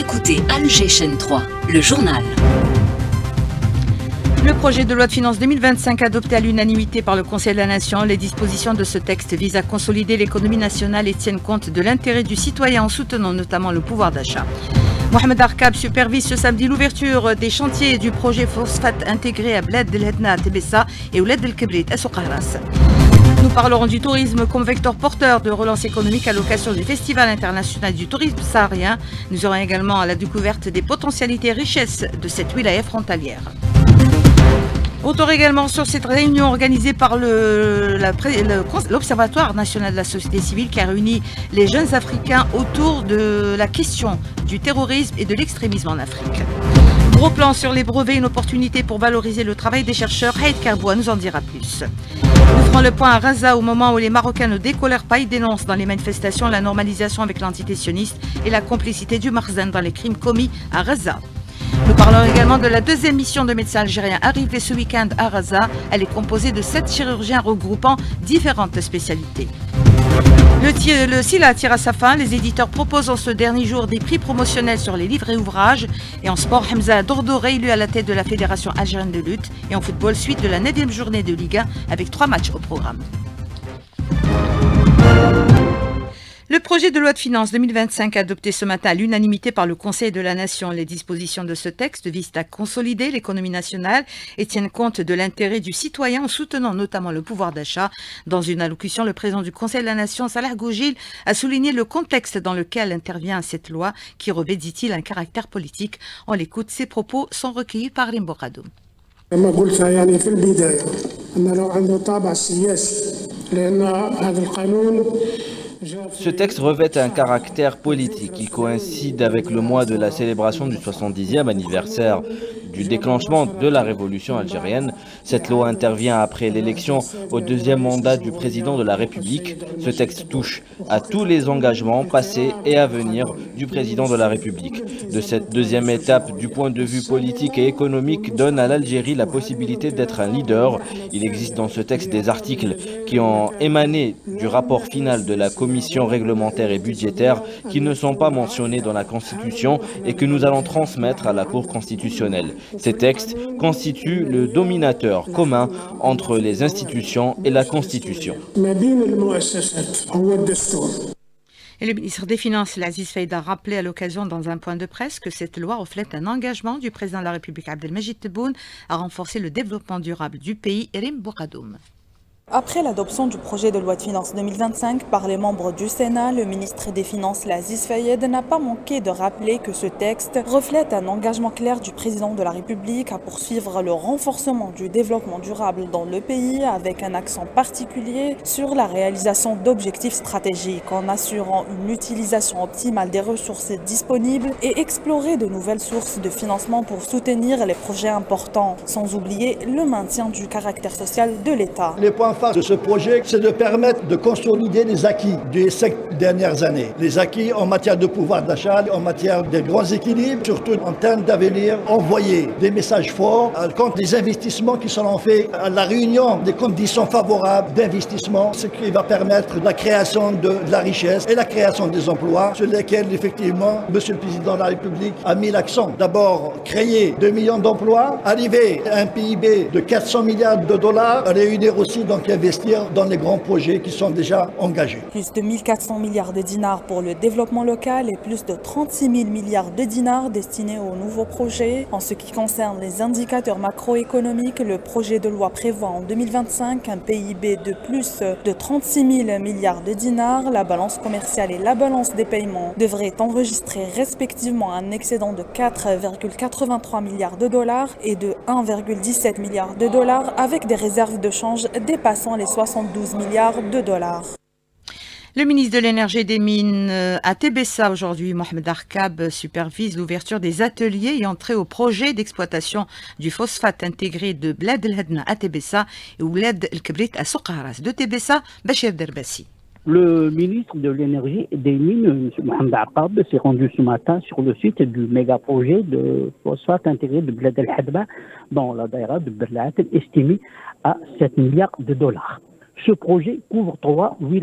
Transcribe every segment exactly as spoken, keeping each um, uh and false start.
écoutez Alger Chaîne trois, le journal. Le projet de loi de finances deux mille vingt-cinq adopté à l'unanimité par le Conseil de la Nation, les dispositions de ce texte visent à consolider l'économie nationale et tiennent compte de l'intérêt du citoyen en soutenant notamment le pouvoir d'achat. Mohamed Arkab supervise ce samedi l'ouverture des chantiers du projet phosphate intégré à Bled El Hedna à Tébessa et Ouled El Kebrit à Souqahras. Nous parlerons du tourisme comme vecteur porteur de relance économique à l'occasion du Festival international du tourisme saharien. Nous aurons également à la découverte des potentialités et richesses de cette wilaya frontalière. Auteur également sur cette réunion organisée par l'Observatoire national de la société civile qui a réuni les jeunes Africains autour de la question du terrorisme et de l'extrémisme en Afrique. Gros plan sur les brevets, une opportunité pour valoriser le travail des chercheurs. Haït Karboua nous en dira plus. Nous ferons le point à Raza au moment où les Marocains ne décolèrent pas. Ils dénoncent dans les manifestations la normalisation avec l'entité sioniste et la complicité du Makhzen dans les crimes commis à Raza. Nous parlons également de la deuxième mission de médecins algériens arrivée ce week-end à Raza. Elle est composée de sept chirurgiens regroupant différentes spécialités. Le, le SILA tire à sa fin. Les éditeurs proposent en ce dernier jour des prix promotionnels sur les livres et ouvrages. Et en sport, Hamza Dordoré élu à la tête de la Fédération algérienne de lutte. Et en football, suite de la neuvième journée de Ligue un avec trois matchs au programme. Le projet de loi de finances deux mille vingt-cinq adopté ce matin à l'unanimité par le Conseil de la Nation. Les dispositions de ce texte visent à consolider l'économie nationale et tiennent compte de l'intérêt du citoyen en soutenant notamment le pouvoir d'achat. Dans une allocution, le président du Conseil de la Nation, Salah Goujil, a souligné le contexte dans lequel intervient cette loi qui revêt, dit-il, un caractère politique. On l'écoute, ses propos sont recueillis par Rimbo Radoum. Ce texte revêt un caractère politique. Il coïncide avec le mois de la célébration du soixante-dixième anniversaire du déclenchement de la révolution algérienne. Cette loi intervient après l'élection au deuxième mandat du président de la République. Ce texte touche à tous les engagements passés et à venir du président de la République. De cette deuxième étape, du point de vue politique et économique, donne à l'Algérie la possibilité d'être un leader. Il existe dans ce texte des articles qui ont émané du rapport final de la commission réglementaire et budgétaire qui ne sont pas mentionnés dans la Constitution et que nous allons transmettre à la Cour constitutionnelle. Ces textes constituent le dominateur commun entre les institutions et la Constitution. Et le ministre des Finances, Aziz Faïd, a rappelé à l'occasion dans un point de presse que cette loi reflète un engagement du président de la République, Abdelmajid Tebboune, à renforcer le développement durable du pays. Erim Bouradoum. Après l'adoption du projet de loi de finances deux mille vingt-cinq par les membres du Sénat, le ministre des Finances, Aziz Faïd, n'a pas manqué de rappeler que ce texte reflète un engagement clair du président de la République à poursuivre le renforcement du développement durable dans le pays avec un accent particulier sur la réalisation d'objectifs stratégiques en assurant une utilisation optimale des ressources disponibles et explorer de nouvelles sources de financement pour soutenir les projets importants, sans oublier le maintien du caractère social de l'État. Les points forts de ce projet, c'est de permettre de consolider les acquis des cinq dernières années. Les acquis en matière de pouvoir d'achat, en matière de grands équilibres, surtout en termes d'avenir, envoyer des messages forts contre les investissements qui seront faits à la réunion des conditions favorables d'investissement, ce qui va permettre la création de la richesse et la création des emplois, sur lesquels effectivement M. le Président de la République a mis l'accent. D'abord, créer deux millions d'emplois, arriver à un P I B de quatre cents milliards de dollars, réunir aussi donc investir dans les grands projets qui sont déjà engagés. Plus de mille quatre cents milliards de dinars pour le développement local et plus de trente-six mille milliards de dinars destinés aux nouveaux projets. En ce qui concerne les indicateurs macroéconomiques, le projet de loi prévoit en deux mille vingt-cinq un P I B de plus de trente-six mille milliards de dinars. La balance commerciale et la balance des paiements devraient enregistrer respectivement un excédent de quatre virgule quatre-vingt-trois milliards de dollars et de un virgule dix-sept milliards de dollars avec des réserves de change dépassant les soixante-douze milliards de dollars. Le ministre de l'Énergie et des Mines à Tébessa aujourd'hui, Mohamed Arkab, supervise l'ouverture des ateliers ayant trait au projet d'exploitation du phosphate intégré de Bled El Hedna à Tébessa et Ouled El Kebrit à Souqahras. De Tébessa, Bachir Derbassi. Le ministre de l'Énergie et des Mines, M. Mohamed Arkab, s'est rendu ce matin sur le site du méga-projet de phosphate intégré de Bled El Hedna dans la daïra de Berlaat, estimé à sept milliards de dollars. Ce projet couvre trois wilayas,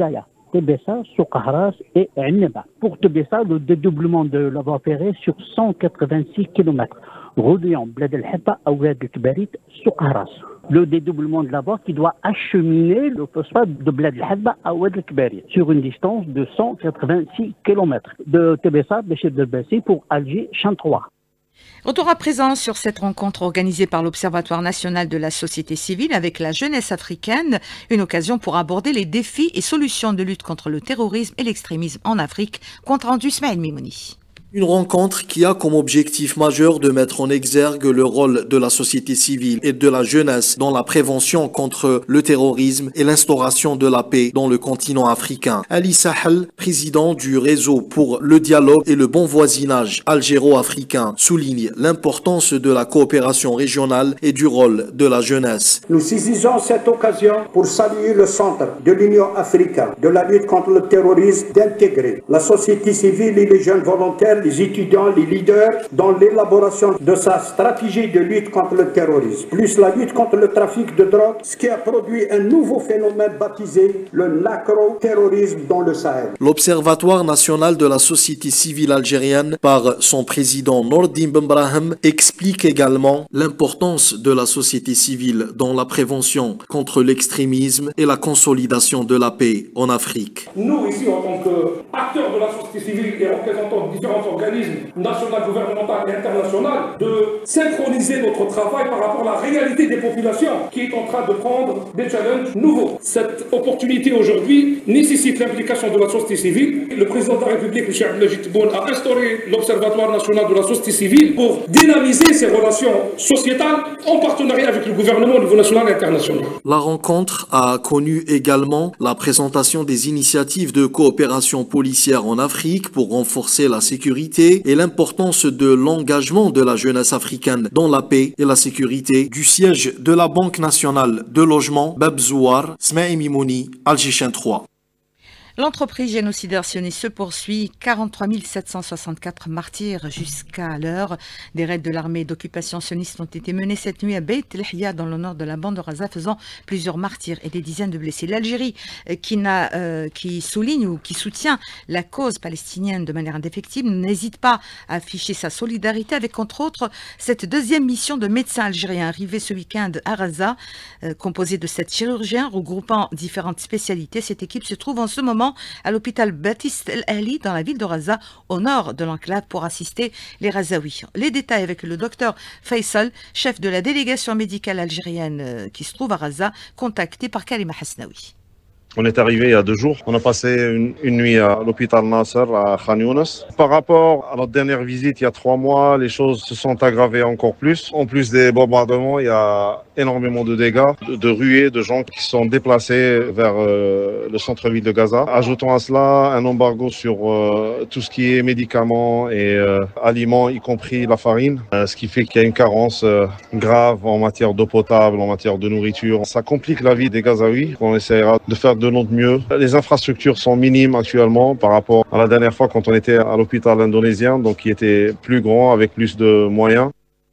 Tébessa, Soukharas et Enneba. Pour Tébessa, le dédoublement de la voie ferrée sur cent quatre-vingt-six kilomètres, reliant Bled El Hebba à Oued El Kbarit, Soukharas. Le dédoublement de la voie qui doit acheminer le phosphate de Bled El Hebba à Oued El Kbarit sur une distance de cent quatre-vingt-six kilomètres de Tébessa, Béchir Delbassi pour Alger, Chan trois. Retour à présent sur cette rencontre organisée par l'Observatoire national de la société civile avec la jeunesse africaine, une occasion pour aborder les défis et solutions de lutte contre le terrorisme et l'extrémisme en Afrique, compte rendu Ismaël Mimouni. Une rencontre qui a comme objectif majeur de mettre en exergue le rôle de la société civile et de la jeunesse dans la prévention contre le terrorisme et l'instauration de la paix dans le continent africain. Ali Sahel, président du réseau pour le dialogue et le bon voisinage algéro-africain, souligne l'importance de la coopération régionale et du rôle de la jeunesse. Nous saisissons cette occasion pour saluer le centre de l'Union africaine de la lutte contre le terrorisme d'intégrer la société civile et les jeunes volontaires, les étudiants, les leaders dans l'élaboration de sa stratégie de lutte contre le terrorisme, plus la lutte contre le trafic de drogue, ce qui a produit un nouveau phénomène baptisé le narco-terrorisme dans le Sahel. L'Observatoire national de la société civile algérienne, par son président Nordin Benbrahim, explique également l'importance de la société civile dans la prévention contre l'extrémisme et la consolidation de la paix en Afrique. Nous, ici, en tant qu'acteurs de la société civile et représentants différents organismes nationaux, gouvernementaux et internationaux, de synchroniser notre travail par rapport à la réalité des populations qui est en train de prendre des challenges nouveaux. Cette opportunité aujourd'hui nécessite l'implication de la société civile. Le président de la République, M. Abdelmajid Tebboune, a instauré l'Observatoire national de la société civile pour dynamiser ces relations sociétales en partenariat avec le gouvernement au niveau national et international. La rencontre a connu également la présentation des initiatives de coopération policière en Afrique pour renforcer la sécurité et l'importance de l'engagement de la jeunesse africaine dans la paix et la sécurité du siège de la Banque nationale de logement Bab Zouar, Smaï Mimouni, Alger trois. L'entreprise génocidaire sioniste se poursuit. quarante-trois mille sept cent soixante-quatre martyrs jusqu'à l'heure. Des raids de l'armée d'occupation sioniste ont été menés cette nuit à Beit Lahia dans le nord de la bande de Gaza, faisant plusieurs martyrs et des dizaines de blessés. L'Algérie, qui, n'a, euh, qui souligne ou qui soutient la cause palestinienne de manière indéfectible, n'hésite pas à afficher sa solidarité avec, entre autres, cette deuxième mission de médecins algériens arrivés ce week-end à Gaza, euh, composée de sept chirurgiens regroupant différentes spécialités. Cette équipe se trouve en ce moment à l'hôpital Baptiste El Ali dans la ville de Gaza, au nord de l'enclave, pour assister les Gazaouis. Les détails avec le docteur Faisal, chef de la délégation médicale algérienne qui se trouve à Gaza, contacté par Karima Hasnaoui. On est arrivé il y a deux jours. On a passé une, une nuit à l'hôpital Nasser à Khan Younes. Par rapport à notre dernière visite il y a trois mois, les choses se sont aggravées encore plus. En plus des bombardements, il y a énormément de dégâts, de, de ruées, de gens qui sont déplacés vers euh, le centre-ville de Gaza. Ajoutons à cela un embargo sur euh, tout ce qui est médicaments et euh, aliments, y compris la farine, euh, ce qui fait qu'il y a une carence euh, grave en matière d'eau potable, en matière de nourriture. Ça complique la vie des Gazaouis. On essaiera de faire de notre mieux. Les infrastructures sont minimes actuellement par rapport à la dernière fois quand on était à l'hôpital indonésien, donc qui était plus grand avec plus de moyens.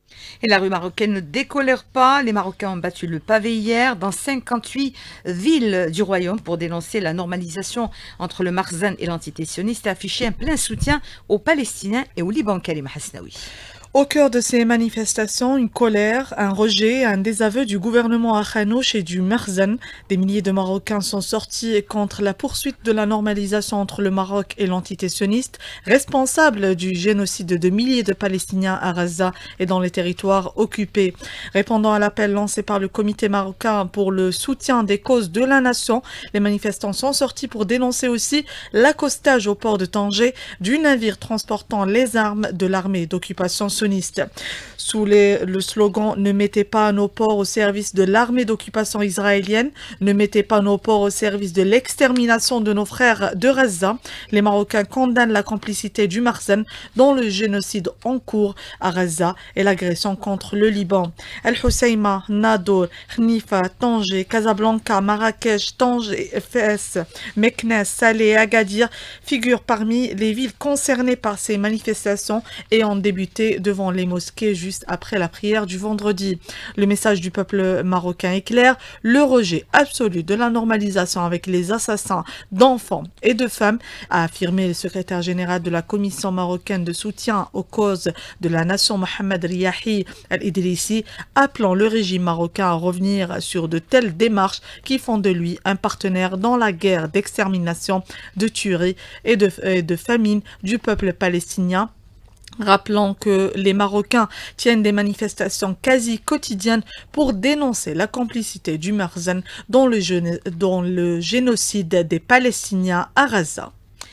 Et la rue marocaine ne décolère pas. Les Marocains ont battu le pavé hier dans cinquante-huit villes du royaume pour dénoncer la normalisation entre le Makhzen et l'entité sioniste et afficher un plein soutien aux Palestiniens et au Liban. Karima Hasnaoui. Au cœur de ces manifestations, une colère, un rejet, un désaveu du gouvernement à Khanouch et du Makhzen. Des milliers de Marocains sont sortis contre la poursuite de la normalisation entre le Maroc et l'entité sioniste, responsable du génocide de milliers de Palestiniens à Gaza et dans les territoires occupés. Répondant à l'appel lancé par le comité marocain pour le soutien des causes de la nation, les manifestants sont sortis pour dénoncer aussi l'accostage au port de Tanger du navire transportant les armes de l'armée d'occupation sioniste. Sous les, le slogan « Ne mettez pas nos ports au service de l'armée d'occupation israélienne, ne mettez pas nos ports au service de l'extermination de nos frères de Gaza », les Marocains condamnent la complicité du Makhzen dans le génocide en cours à Gaza et l'agression contre le Liban. El Hoceima, Nador, Khnifa, Tanger, Casablanca, Marrakech, Tanger, Fès, Meknès, Salé et Agadir figurent parmi les villes concernées par ces manifestations et ont débuté de devant les mosquées juste après la prière du vendredi. Le message du peuple marocain est clair, le rejet absolu de la normalisation avec les assassins d'enfants et de femmes, a affirmé le secrétaire général de la Commission marocaine de soutien aux causes de la nation Mohamed Riahi Al-Idrissi, appelant le régime marocain à revenir sur de telles démarches qui font de lui un partenaire dans la guerre d'extermination, de tuerie et de, et de famine du peuple palestinien. Rappelant que les Marocains tiennent des manifestations quasi quotidiennes pour dénoncer la complicité du Marzen dans le, dans le génocide des Palestiniens à Gaza.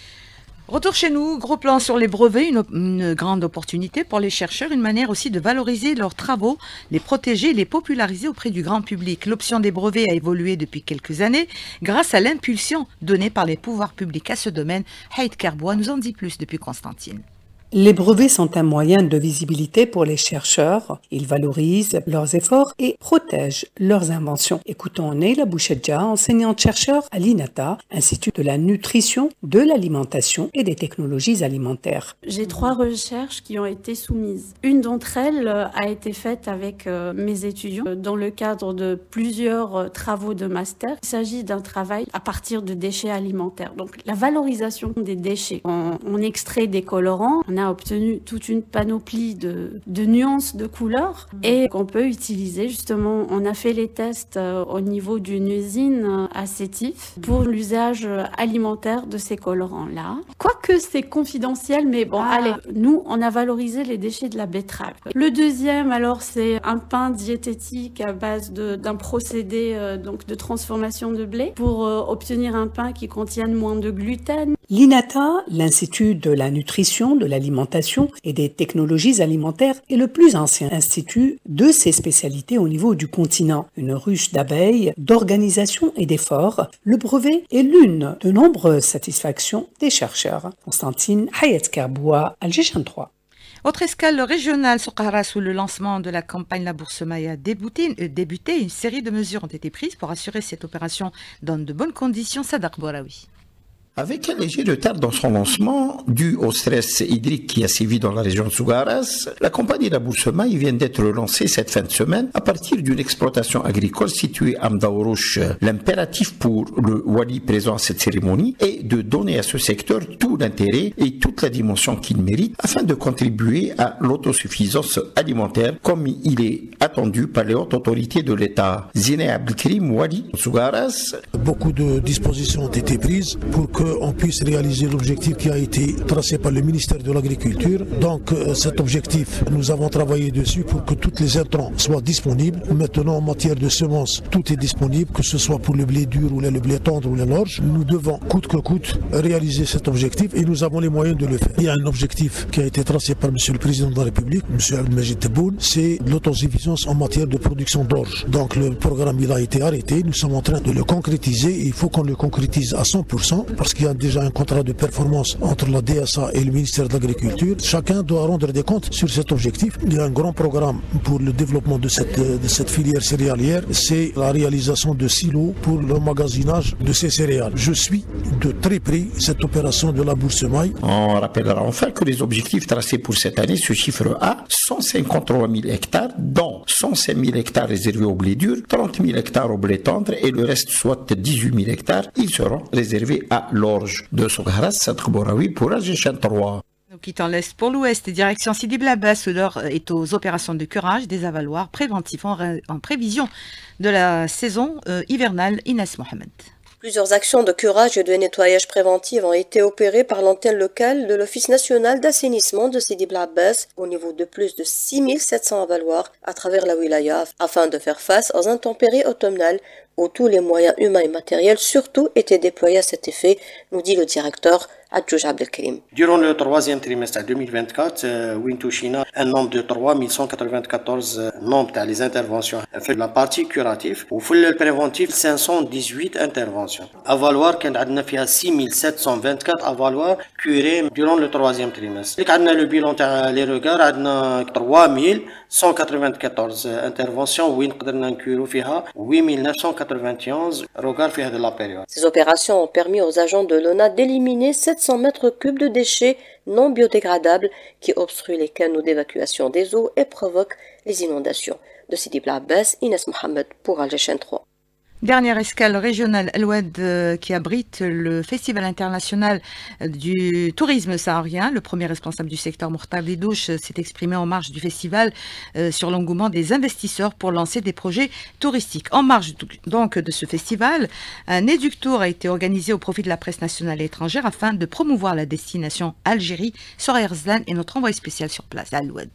Retour chez nous, gros plan sur les brevets, une, une grande opportunité pour les chercheurs, une manière aussi de valoriser leurs travaux, les protéger et les populariser auprès du grand public. L'option des brevets a évolué depuis quelques années grâce à l'impulsion donnée par les pouvoirs publics à ce domaine. Haït Kerboua nous en dit plus depuis Constantine. Les brevets sont un moyen de visibilité pour les chercheurs. Ils valorisent leurs efforts et protègent leurs inventions. Écoutons Neila Bouchedja, enseignante-chercheur à l'I N A T A, Institut de la nutrition, de l'alimentation et des technologies alimentaires. J'ai trois recherches qui ont été soumises. Une d'entre elles a été faite avec mes étudiants dans le cadre de plusieurs travaux de master. Il s'agit d'un travail à partir de déchets alimentaires. Donc la valorisation des déchets. On, on extrait des colorants, on a obtenu toute une panoplie de, de nuances de couleurs et qu'on peut utiliser justement. On a fait les tests au niveau d'une usine à Sétif pour l'usage alimentaire de ces colorants-là. Quoique c'est confidentiel, mais bon, ah. allez, nous, on a valorisé les déchets de la betterave. Le deuxième, alors, c'est un pain diététique à base d'un procédé euh, donc de transformation de blé pour euh, obtenir un pain qui contienne moins de gluten. L'I N A T A, l'Institut de la nutrition, de l'alimentation et des technologies alimentaires, est le plus ancien institut de ces spécialités au niveau du continent. Une ruche d'abeilles, d'organisation et d'efforts, le brevet est l'une de nombreuses satisfactions des chercheurs. Constantine Hayat Kerboua, Alger trois. Autre escale régionale sur Qaras où le lancement de la campagne La Bourse Maille a débuté, euh, débuté, une série de mesures ont été prises pour assurer cette opération dans de bonnes conditions. Sadaq Boraoui. Avec un léger retard dans son lancement, dû au stress hydrique qui a sévi dans la région de Sougaras, la compagnie La Bourse Maille vient d'être lancée cette fin de semaine à partir d'une exploitation agricole située à Mdaourouch. L'impératif pour le Wali présent à cette cérémonie est de donner à ce secteur tout l'intérêt et toute la dimension qu'il mérite afin de contribuer à l'autosuffisance alimentaire comme il est attendu par les hautes autorités de l'État. Zine Abdelkrim, Wali, Sougaras. Beaucoup de dispositions ont été prises pour que on puisse réaliser l'objectif qui a été tracé par le ministère de l'Agriculture. Donc euh, cet objectif, nous avons travaillé dessus pour que toutes les intrants soient disponibles. Maintenant en matière de semences, tout est disponible, que ce soit pour le blé dur ou le blé tendre ou l'orge. Nous devons coûte que coûte réaliser cet objectif et nous avons les moyens de le faire. Il y a un objectif qui a été tracé par Monsieur le Président de la République, Monsieur Abdelmajid Tebboune, c'est l'autosuffisance en matière de production d'orge. Donc le programme il a été arrêté, nous sommes en train de le concrétiser et il faut qu'on le concrétise à cent pour cent parce qu'il y a déjà un contrat de performance entre la D S A et le ministère de l'Agriculture. Chacun doit rendre des comptes sur cet objectif. Il y a un grand programme pour le développement de cette, de cette filière céréalière. C'est la réalisation de silos pour l'emmagasinage de ces céréales. Je suis de très près cette opération de la Bourse Maille. On rappellera enfin que les objectifs tracés pour cette année se chiffrent à cent cinquante-trois mille hectares, dont cent cinq mille hectares réservés au blé dur, trente mille hectares au blé tendre et le reste, soit dix-huit mille hectares, ils seront réservés à l'orge. De Sougaras, Sadaq Boraoui pour Alger trois. Nous quittons l'Est pour l'Ouest, direction Sidi Bel Abbas, où l'heure est aux opérations de curage des avaloirs préventifs en, en prévision de la saison euh, hivernale. Inès Mohamed. Plusieurs actions de curage et de nettoyage préventif ont été opérées par l'antenne locale de l'Office national d'assainissement de Sidi Bel Abbas au niveau de plus de six mille sept cents avaloirs à travers la wilaya afin de faire face aux intempéries automnales où tous les moyens humains et matériels surtout étaient déployés à cet effet, nous dit le directeur Adjouj Abdelkrim. Durant le troisième trimestre deux mille vingt-quatre, Wintouchina, un nombre de trois mille cent quatre-vingt-quatorze nombres des interventions fait la partie curative ou le préventif cinq cent dix-huit interventions. Avaloir qu'on a six mille sept cent vingt-quatre avaloirs curés durant le troisième trimestre. On a le bilan des regards, on a trois mille cent quatre-vingt-quatorze interventions وين قدرنا نكيرو فيها huit mille neuf cent quatre-vingt-onze regards في هذه la période. Ces opérations ont permis aux agents de l'O N A d'éliminer sept cents mètres cubes de déchets non biodégradables qui obstruent les canaux d'évacuation des eaux et provoquent les inondations. De Sidi Bla Abbas, Inès Mohamed pour Alger trois. Dernière escale régionale Al Oued euh, qui abrite le Festival international du tourisme saharien. Le premier responsable du secteur, Mokhtar Didouche, s'est exprimé en marge du festival euh, sur l'engouement des investisseurs pour lancer des projets touristiques. En marge donc de ce festival, un éductour a été organisé au profit de la presse nationale et étrangère afin de promouvoir la destination Algérie. Soraya Erzlan est notre envoyé spécial sur place à Al Oued.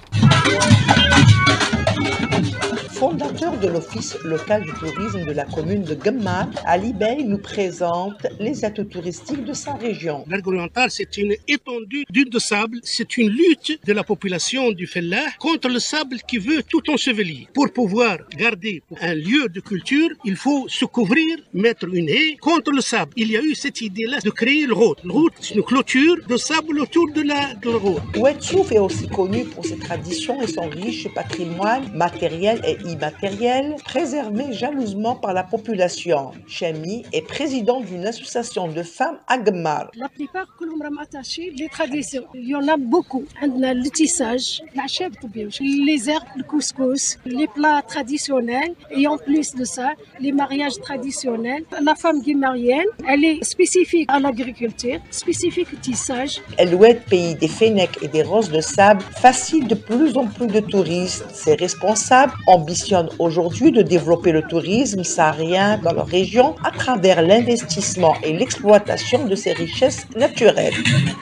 Fondateur de l'Office local du tourisme de la commune de Guemar, Ali Bey nous présente les atouts touristiques de sa région. L'Arc oriental, c'est une étendue d'huile de sable. C'est une lutte de la population du Fellah contre le sable qui veut tout ensevelir. Pour pouvoir garder un lieu de culture, il faut se couvrir, mettre une haie contre le sable. Il y a eu cette idée-là de créer le route. Le route, c'est une clôture de sable autour de la, de la route. Oued Souf est aussi connu pour ses traditions et son riche patrimoine matériel et immatériel, préservé jalousement par la population. Chami est président d'une association de femmes à Guemar. La plupart que l'on a attachés, les traditions, il y en a beaucoup. On a le tissage, la chèvre, les herbes, le couscous, les plats traditionnels et en plus de ça, les mariages traditionnels. La femme guémarienne, elle est spécifique à l'agriculture, spécifique au tissage. Al Oued, pays des fennecs et des roses de sable, fascine de plus en plus de touristes. Ses responsables ambitionnent aujourd'hui de développer le tourisme saharien dans leur région à travers l'investissement et l'exploitation de ses richesses naturelles.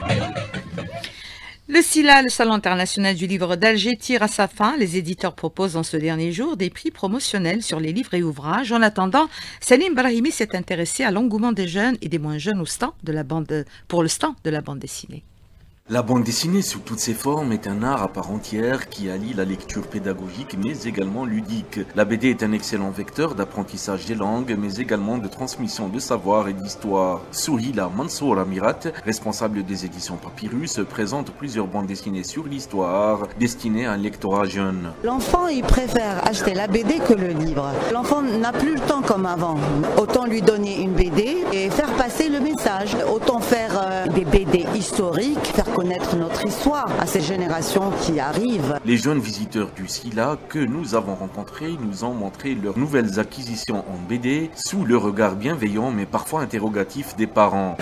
Le SILA, le Salon international du livre d'Alger, tire à sa fin. Les éditeurs proposent en ce dernier jour des prix promotionnels sur les livres et ouvrages. En attendant, Salim Brahimi s'est intéressé à l'engouement des jeunes et des moins jeunes au stand de la bande, pour le stand de la bande dessinée. La bande dessinée sous toutes ses formes est un art à part entière qui allie la lecture pédagogique mais également ludique. La B D est un excellent vecteur d'apprentissage des langues mais également de transmission de savoir et d'histoire. Souhila Mansour Amirat, responsable des éditions Papyrus, présente plusieurs bandes dessinées sur l'histoire destinées à un lectorat jeune. L'enfant il préfère acheter la B D que le livre. L'enfant n'a plus le temps comme avant. Autant lui donner une B D et faire passer le message. Autant faire euh, des B D historiques, faire connaître notre histoire à ces générations qui arrivent. Les jeunes visiteurs du SILA que nous avons rencontrés nous ont montré leurs nouvelles acquisitions en B D sous le regard bienveillant mais parfois interrogatif des parents.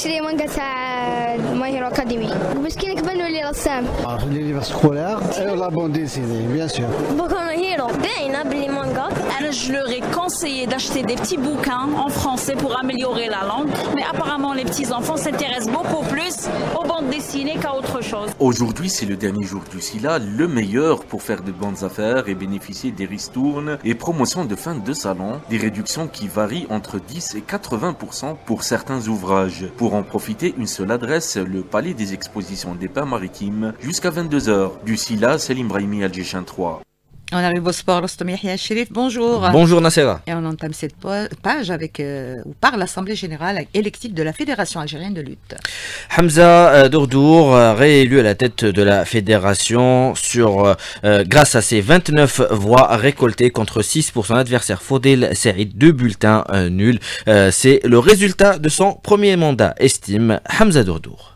Les livres scolaires et la bande dessinée, bien sûr. Je leur ai conseillé d'acheter des petits bouquins en français pour améliorer la langue, mais apparemment les petits-enfants s'intéressent beaucoup plus aux bandes dessinées qu'à autre chose. Aujourd'hui, c'est le dernier jour du SILA, le meilleur pour faire de bonnes affaires et bénéficier des ristournes et promotions de fin de salon, des réductions qui varient entre dix et quatre-vingts pour cent pour certains ouvrages. Pour en profiter, une seule adresse, le Palais des Expositions des Pins Maritimes, jusqu'à vingt-deux heures. Du SILA, Salim Brahimi, Alger trois. On arrive au sport, Rostom Yahya Chérif, bonjour. Bonjour Nassera. Et on entame cette page avec, euh, ou par l'Assemblée générale élective de la Fédération algérienne de lutte. Hamza Dourdour, réélu à la tête de la fédération sur, euh, grâce à ses vingt-neuf voix récoltées contre six pour son adversaire Fodel Saïd, deux bulletins euh, nuls. Euh, C'est le résultat de son premier mandat, estime Hamza Dourdour.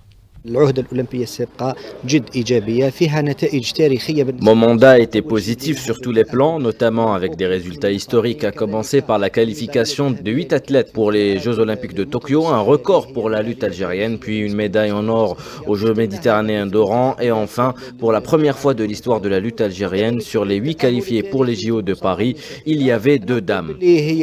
Mon mandat a été positif sur tous les plans, notamment avec des résultats historiques, à commencer par la qualification de huit athlètes pour les Jeux Olympiques de Tokyo, un record pour la lutte algérienne, puis une médaille en or aux Jeux méditerranéens d'Oran, et enfin, pour la première fois de l'histoire de la lutte algérienne, sur les huit qualifiés pour les J O de Paris, il y avait deux dames.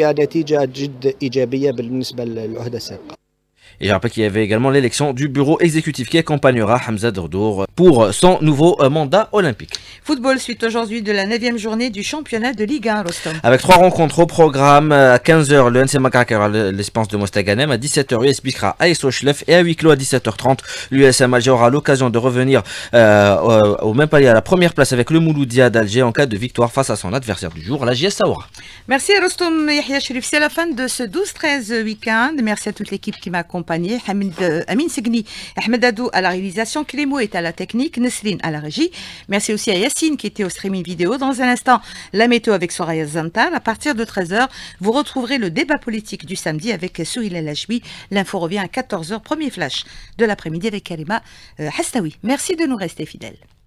Et je rappelle qu'il y avait également l'élection du bureau exécutif qui accompagnera Hamza Dourdour pour son nouveau mandat olympique. Football, suite aujourd'hui de la neuvième journée du championnat de Ligue un, Rostom. Avec trois rencontres au programme, à quinze heures, le N C Makak aura l'Espérance de Mostaganem, à dix-sept heures, U S Bikra à Esochlef, et à huis clos à dix-sept heures trente, l'U S M Alger aura l'occasion de revenir euh, au, au même palier à la première place avec le Mouloudia d'Alger en cas de victoire face à son adversaire du jour, la J S Saoura. Merci Rostom Yahya Chérif, c'est la fin de ce douze treize week-end. Merci à toute l'équipe qui m'accompagne accompagné. Amin Segni, Ahmed Adou à la réalisation, Clémo est à la technique, Nesrine à la régie. Merci aussi à Yassine qui était au streaming vidéo. Dans un instant, la météo avec Soraya Zantal. À partir de treize heures, vous retrouverez le débat politique du samedi avec Souil El Hajbi. L'info revient à quatorze heures, premier flash de l'après-midi avec Karima euh, Hastawi. Merci de nous rester fidèles.